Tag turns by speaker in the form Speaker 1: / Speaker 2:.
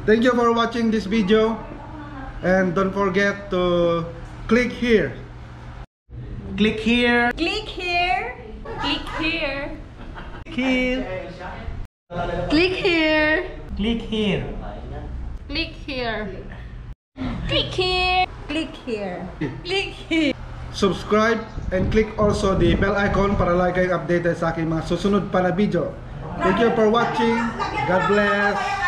Speaker 1: Thank you for watching this video, and don't forget to click here. Click here.
Speaker 2: Click here. Click here.
Speaker 1: Here.
Speaker 2: Click here.
Speaker 1: Click here.
Speaker 2: Click here. Click here. Click here. Click here.
Speaker 1: Subscribe and click also the bell icon para lagi kayong updated sa aking mga susunod pa na video. Thank you for watching. God bless.